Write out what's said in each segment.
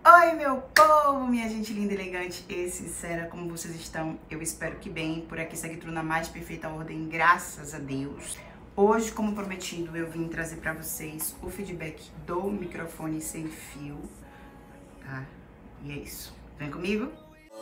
Oi, meu povo, minha gente linda, elegante e sincera, como vocês estão? Eu espero que bem. Por aqui segue tudo na mais perfeita ordem, graças a Deus. Hoje, como prometido, eu vim trazer pra vocês o feedback do microfone sem fio, tá? E é isso. Vem comigo?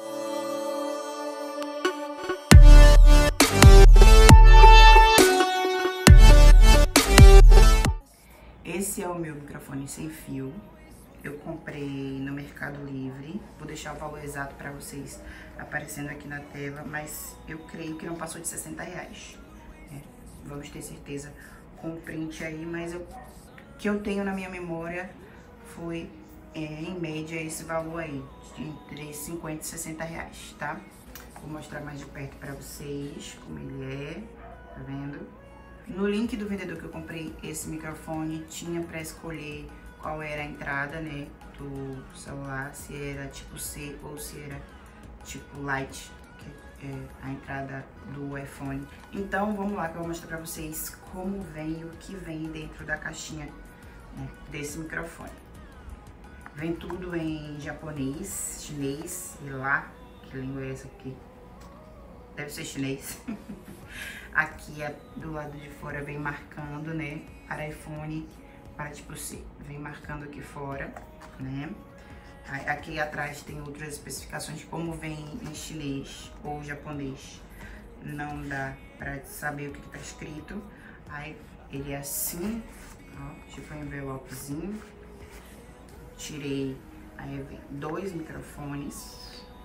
Esse é o meu microfone sem fio. Eu comprei no Mercado Livre. Vou deixar o valor exato para vocês aparecendo aqui na tela, mas eu creio que não passou de R$60. Né? Vamos ter certeza com o print aí, mas o que eu tenho na minha memória foi, em média, esse valor aí, entre R$50 e R$60, tá? Vou mostrar mais de perto para vocês como ele é, tá vendo? No link do vendedor que eu comprei esse microfone, tinha para escolher qual era a entrada, né, do celular, se era tipo C ou se era tipo Light, que é a entrada do iPhone. Então vamos lá que eu vou mostrar pra vocês como vem, o que vem dentro da caixinha, né, desse microfone. Vem tudo em japonês, chinês e lá, que língua é essa aqui? Deve ser chinês. Aqui do lado de fora vem marcando, né, para iPhone, para tipo C, vem marcando aqui fora, né? Aqui atrás tem outras especificações, como vem em chinês ou japonês, não dá para saber o que tá escrito. Aí ele é assim, ó, tipo um envelopezinho. Tirei, aí vem dois microfones.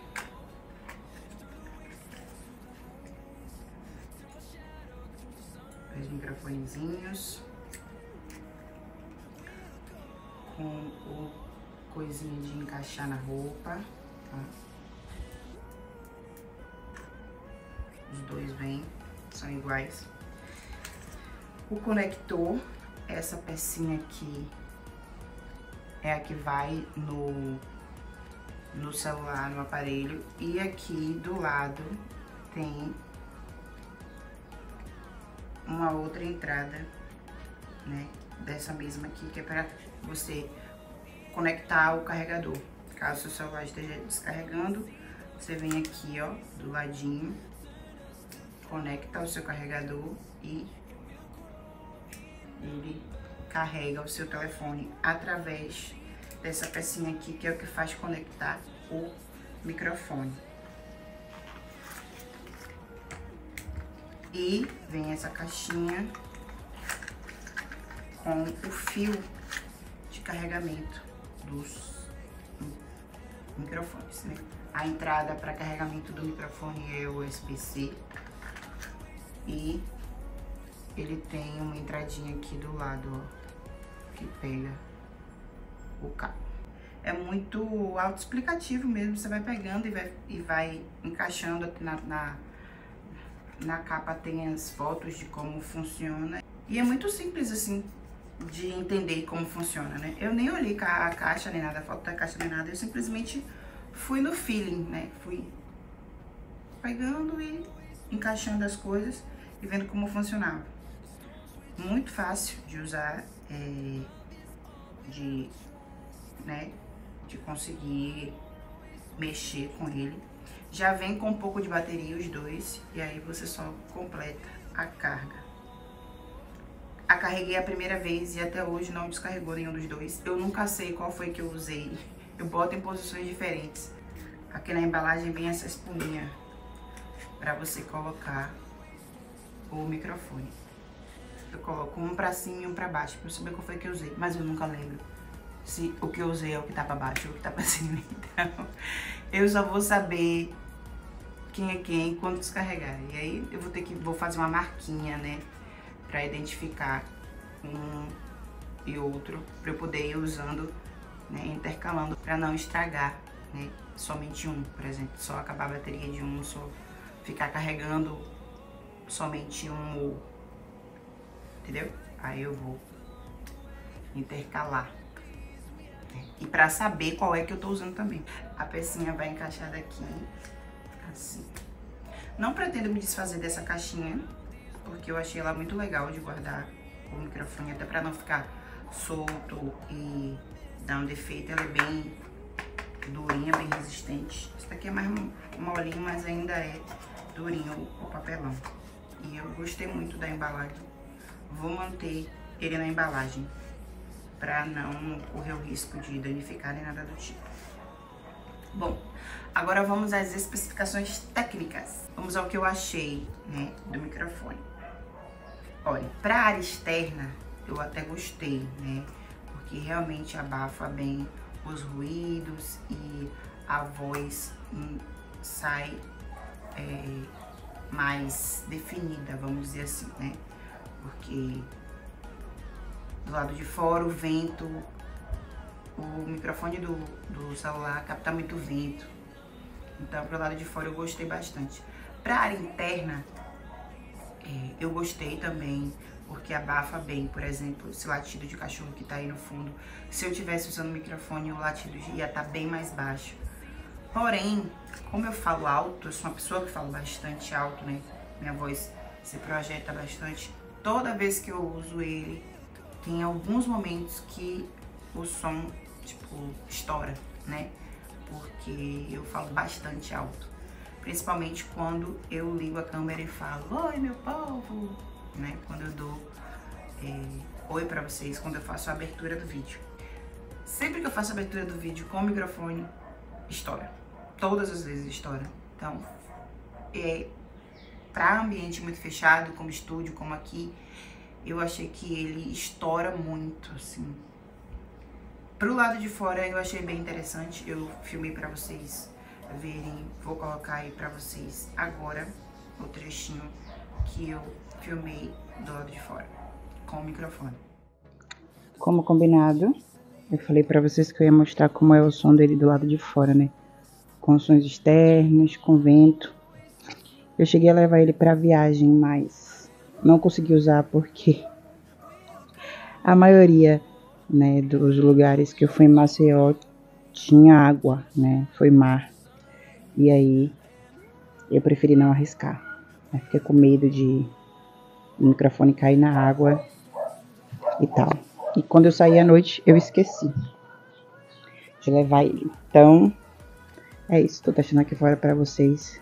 Dois microfonezinhos. Com o coisinha de encaixar na roupa, tá? Os dois vêm, são iguais. O conector, essa pecinha aqui é a que vai no celular, no aparelho. E aqui do lado tem uma outra entrada, né, dessa mesma aqui, que é para você conectar o carregador. Caso o seu celular esteja descarregando, você vem aqui, ó, do ladinho, conecta o seu carregador e ele carrega o seu telefone através dessa pecinha aqui, que é o que faz conectar o microfone. E vem essa caixinha com o fio de carregamento dos microfones, né? A entrada para carregamento do microfone é USB-C e ele tem uma entradinha aqui do lado, ó, que pega o cabo. É muito autoexplicativo mesmo, você vai pegando e vai encaixando na capa, tem as fotos de como funciona. E é muito simples assim de entender como funciona, né? Eu nem olhei a caixa nem nada, a foto da caixa nem nada, eu simplesmente fui no feeling, né? Fui pegando e encaixando as coisas e vendo como funcionava. Muito fácil de usar, de conseguir mexer com ele. Já vem com um pouco de bateria os dois, e aí você só completa a carga. A carreguei a primeira vez e até hoje não descarregou nenhum dos dois. Eu nunca sei qual foi que eu usei. Eu boto em posições diferentes. Aqui na embalagem vem essa espuminha para você colocar o microfone. Eu coloco um pra cima e um pra baixo, pra eu saber qual foi que eu usei. Mas eu nunca lembro se o que eu usei é o que tá pra baixo ou o que tá pra cima. Então, eu só vou saber quem é quem quando descarregar. E aí eu vou fazer uma marquinha, né, pra identificar um e outro, pra eu poder ir usando, né, intercalando, pra não estragar, né, somente um, por exemplo, só acabar a bateria de um, só ficar carregando somente um, entendeu? Aí eu vou intercalar, né? E pra saber qual é que eu tô usando também. A pecinha vai encaixar aqui, assim. Não pretendo me desfazer dessa caixinha, porque eu achei ela muito legal de guardar o microfone, até pra não ficar solto e dar um defeito. Ela é bem durinha, bem resistente. Esse daqui é mais molinho, mas ainda é durinho o papelão. E eu gostei muito da embalagem. Vou manter ele na embalagem, pra não correr o risco de danificar nem nada do tipo. Bom, agora vamos às especificações técnicas. Vamos ao que eu achei, né, do microfone. Olha, pra área externa, eu até gostei, né, porque realmente abafa bem os ruídos e a voz sai mais definida, vamos dizer assim, né, porque do lado de fora o vento, o microfone do celular capta muito vento, então pro lado de fora eu gostei bastante. Pra área interna, eu gostei também, porque abafa bem, por exemplo, esse latido de cachorro que tá aí no fundo. Se eu tivesse usando o microfone, o latido ia estar bem mais baixo. Porém, como eu falo alto, eu sou uma pessoa que falo bastante alto, né? Minha voz se projeta bastante. Toda vez que eu uso ele, tem alguns momentos que o som, tipo, estoura, né? Porque eu falo bastante alto. Principalmente quando eu ligo a câmera e falo, oi meu povo, né? Quando eu dou oi pra vocês, quando eu faço a abertura do vídeo. Sempre que eu faço a abertura do vídeo com o microfone, estoura. Todas as vezes estoura. Então, pra ambiente muito fechado, como estúdio, como aqui, eu achei que ele estoura muito, assim. Pro lado de fora eu achei bem interessante, eu filmei pra vocês verem, vou colocar aí pra vocês agora o trechinho que eu filmei do lado de fora, com o microfone. Como combinado, eu falei pra vocês que eu ia mostrar como é o som dele do lado de fora, né? Com sons externos, com vento. Eu cheguei a levar ele pra viagem, mas não consegui usar porque a maioria, né, dos lugares que eu fui em Maceió tinha água, né? Foi mar. E aí eu preferi não arriscar. Eu fiquei com medo de o microfone cair na água e tal. E quando eu saí à noite, eu esqueci de levar ele. Então, é isso. Tô deixando aqui fora pra vocês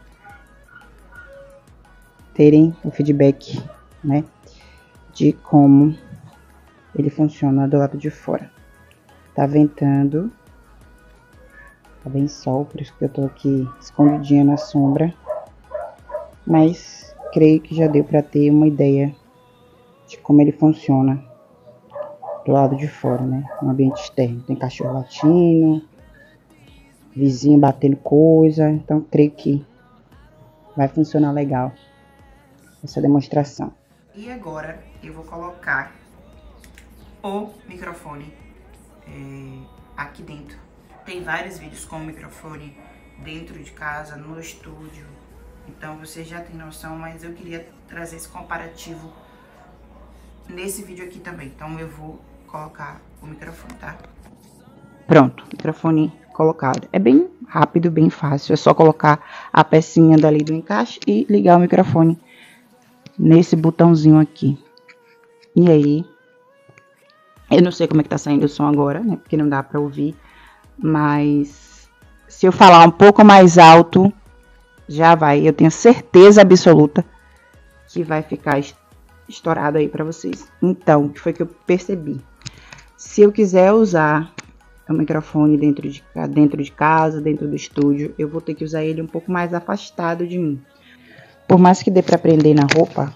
terem o feedback, né, de como ele funciona do lado de fora. Tá ventando. Tá bem sol, por isso que eu tô aqui escondidinha na sombra. Mas creio que já deu pra ter uma ideia de como ele funciona do lado de fora, né? No ambiente externo. Tem cachorro latindo, vizinho batendo coisa. Então creio que vai funcionar legal essa demonstração. E agora eu vou colocar o microfone aqui dentro. Tem vários vídeos com o microfone dentro de casa, no estúdio. Então você já tem noção, mas eu queria trazer esse comparativo nesse vídeo aqui também. Então eu vou colocar o microfone, tá? Pronto, microfone colocado. É bem rápido, bem fácil. É só colocar a pecinha dali do encaixe e ligar o microfone nesse botãozinho aqui. E aí, eu não sei como é que tá saindo o som agora, né? Porque não dá pra ouvir. Mas se eu falar um pouco mais alto, já vai. Eu tenho certeza absoluta que vai ficar estourado aí pra vocês. Então, o que foi que eu percebi? Se eu quiser usar o microfone dentro de casa, dentro do estúdio, eu vou ter que usar ele um pouco mais afastado de mim. Por mais que dê pra prender na roupa,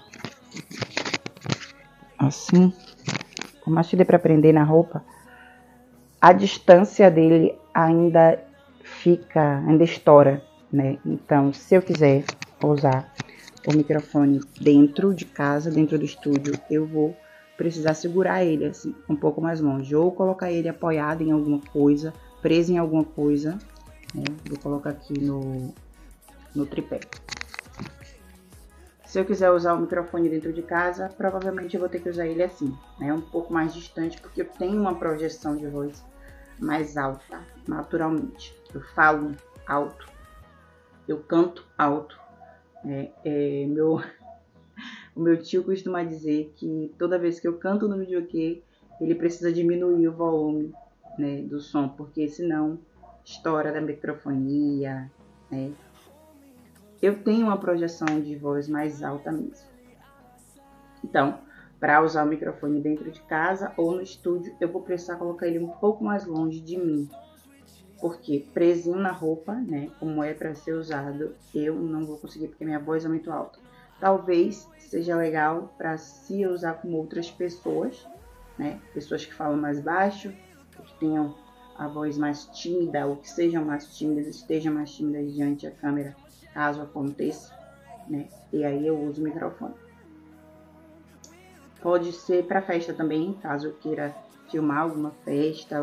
assim, por mais que dê pra prender na roupa, a distância dele ainda estoura, né? Então, se eu quiser usar o microfone dentro de casa, dentro do estúdio, eu vou precisar segurar ele assim, um pouco mais longe, ou colocar ele apoiado em alguma coisa, preso em alguma coisa, né? Vou colocar aqui no tripé. Se eu quiser usar o microfone dentro de casa, provavelmente eu vou ter que usar ele assim, né? Um pouco mais distante, porque eu tenho uma projeção de voz mais alta, naturalmente. Eu falo alto, eu canto alto. O meu tio costuma dizer que toda vez que eu canto no videokê, ele precisa diminuir o volume, né, do som, porque senão história da microfonia, né? Eu tenho uma projeção de voz mais alta mesmo. Então, para usar o microfone dentro de casa ou no estúdio, eu vou precisar colocar ele um pouco mais longe de mim. Porque presinho na roupa, né, como é para ser usado, eu não vou conseguir porque minha voz é muito alta. Talvez seja legal para se usar com outras pessoas, né, pessoas que falam mais baixo, que tenham a voz mais tímida ou que sejam mais tímidas, estejam mais tímidas diante da câmera, caso aconteça, né, e aí eu uso o microfone. Pode ser para festa também, caso eu queira filmar alguma festa,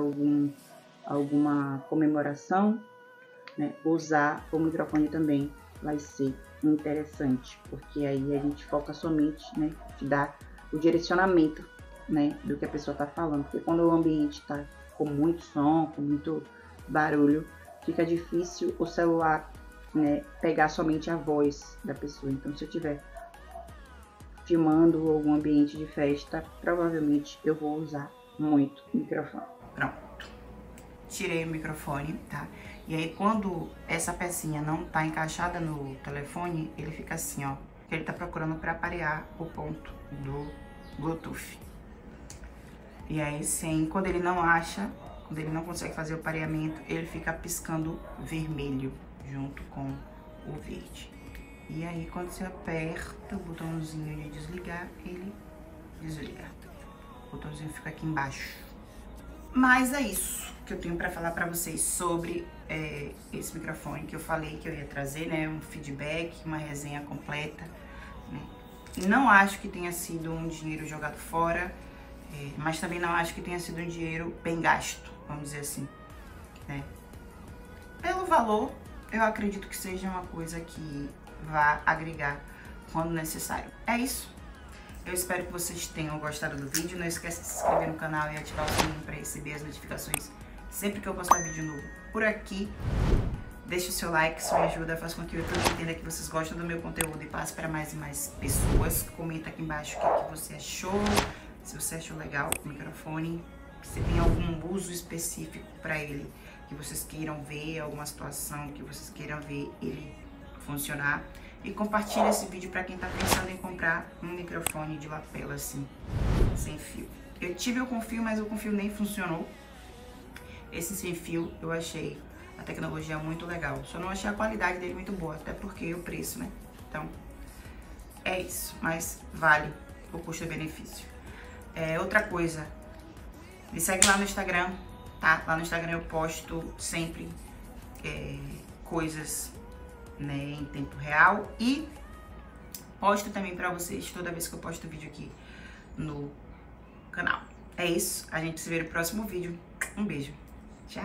alguma comemoração, né? Usar o microfone também vai ser interessante, porque aí a gente foca somente, né, de dar o direcionamento, né, do que a pessoa está falando, porque quando o ambiente está com muito som, com muito barulho, fica difícil o celular, né, pegar somente a voz da pessoa. Então, se eu tiver filmando algum ambiente de festa, provavelmente eu vou usar muito o microfone. Pronto. Tirei o microfone, tá? E aí quando essa pecinha não tá encaixada no telefone, ele fica assim, ó. Ele tá procurando pra parear o ponto do Bluetooth. E aí quando ele não acha, quando ele não consegue fazer o pareamento, ele fica piscando vermelho junto com o verde. E aí quando você aperta o botãozinho de desligar, ele desliga. O botãozinho fica aqui embaixo. Mas é isso que eu tenho pra falar pra vocês sobre esse microfone que eu falei que eu ia trazer, né? Um feedback, uma resenha completa, né? Não acho que tenha sido um dinheiro jogado fora, mas também não acho que tenha sido um dinheiro bem gasto, vamos dizer assim, né? Pelo valor, eu acredito que seja uma coisa que vá agregar quando necessário. É isso. Eu espero que vocês tenham gostado do vídeo. Não esqueça de se inscrever no canal e ativar o sininho para receber as notificações sempre que eu postar vídeo novo por aqui. Deixe o seu like, isso me ajuda, faz com que o YouTube entenda que vocês gostam do meu conteúdo e passe para mais e mais pessoas. Comenta aqui embaixo o que você achou, se você achou legal o microfone, se tem algum uso específico para ele que vocês queiram ver, alguma situação que vocês queiram ver ele funcionar. E compartilha esse vídeo para quem tá pensando em comprar um microfone de lapela assim, sem fio. Eu tive o com fio, mas o com fio nem funcionou. Esse sem fio eu achei a tecnologia muito legal. Só não achei a qualidade dele muito boa, até porque o preço, né? Então, é isso. Mas vale o custo-benefício. Outra coisa, me segue lá no Instagram, tá? Lá no Instagram eu posto sempre coisas, né, em tempo real, e posto também pra vocês toda vez que eu posto vídeo aqui no canal. É isso, a gente se vê no próximo vídeo. Um beijo, tchau!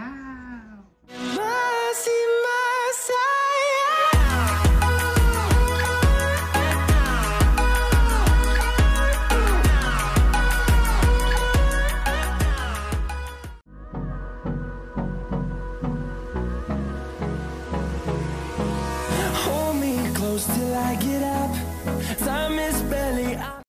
Till I get up, time is barely